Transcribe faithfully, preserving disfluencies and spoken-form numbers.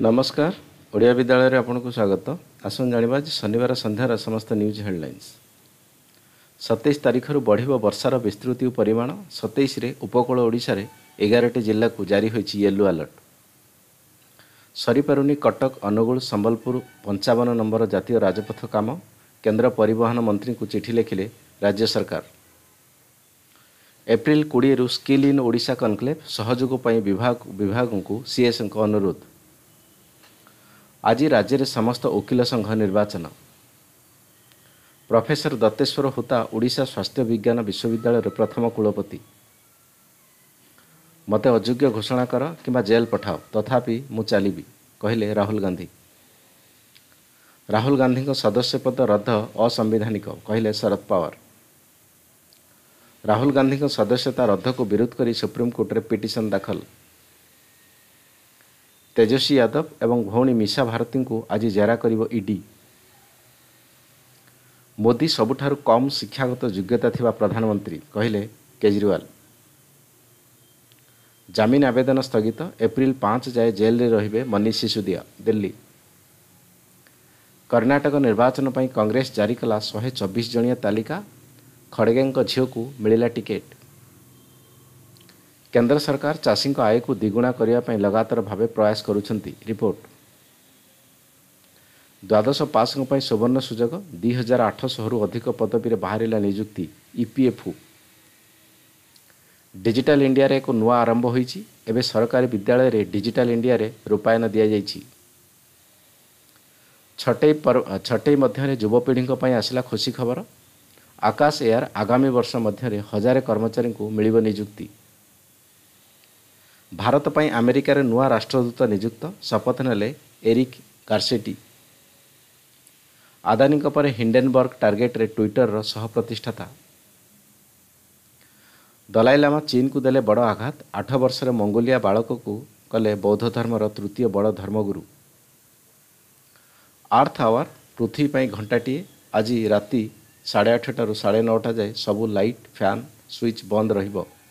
नमस्कार ओडिया विद्यालय रे आपन को स्वागत। आसन जानिबा जे शनिवार संध्यार समस्त न्यूज हेडलाइंस। सत्ताईस तारीख रु बढ़िबो वर्षार विस्तृति और परिमाण। सत्ताईस रे उपकूल ओडिशा रे ग्यारह टी जिल्ला को जारी होईछि येलो अलर्ट। सरीपारुनी कटक अनुगुल संबलपुर पंचावन नंबर जातीय राजपथ काम। केंद्र परिवहन मंत्री को चिठी लिखिले राज्य सरकार। एप्रिल बीस रु स्किल इन ओडिशा कनक्लेव सहयोग पई विभाग विभाग को सीएस को अनुरोध। आज राज्य में समस्त वकिल संघ निर्वाचन। प्रोफेसर दत्तेश्वर होता ओडिशा स्वास्थ्य विज्ञान विश्वविद्यालय प्रथम कुलपति। मते अयोग्य घोषणा कर किंबा जेल पठाओ तथापि मु चलिबी कहले राहुल गांधी। राहुल गांधी को सदस्य पद रद्द असंवैधानिक कहले शरद पवार। राहुल गांधी को सदस्यता रद्द को विरोध कर सुप्रीमकोर्ट में पिटिशन दाखल। तेजस्वी यादव एवं भौणी मिशा भारती को आज जेरा करिवो ईडी। मोदी सबुठारु कम शिक्षागत योग्यता थिबा प्रधानमंत्री कहले केजरीवाल। जामिन आवेदन स्थगित। एप्रिल पाँच जाए जेल रे रहिबे मनीष सिसोदिया दिल्ली। कर्नाटक निर्वाचन पई कांग्रेस जारी कला एक सौ चौबीस जणिया तालिका। खड़गेंक झियो को मिलिला टिकेट। केंद्र सरकार चाषी आय को द्विगुणा करने लगातार भाव प्रयास करुछंती रिपोर्ट। द्वादश पास सुवर्ण सुजोग दुई हजार आठशह रु अधिक पदवी बाहर निजुक्ति ईपीएफओ। डिजिटल इंडिया रे एक नुआ आरंभ होईची। एबे सरकारी विद्यालय रे डिजिटल इंडिया रे रूपायन दिया जाइछि। छठे पर्व छठे मध्य युवपीढ़ी आसला खुशी खबर। आकाश एयर आगामी वर्ष मध्य हजार कर्मचारी को मिलिबो निजुक्ति। भारत पई अमेरिका रे नुआ राष्ट्रदूत नियुक्त। शपथ नेले एरिक गार्सेटी। आदानी पर हिंडेनबर्ग टार्गेट रे ट्विटर रो सह प्रतिष्ठाता। दलाई लामा चीन को देले बड़ आघात। आठ वर्ष मंगोलिया बालक को कले बौद्ध धर्मर तृतीय बड़ धर्मगुरु। आर्थ आवर पृथ्वी पई घंटाटीए। आज राति साढ़े आठटा रु साढ़े नौटा जाए सबू लाइट फैन स्विच बंद रहिबो।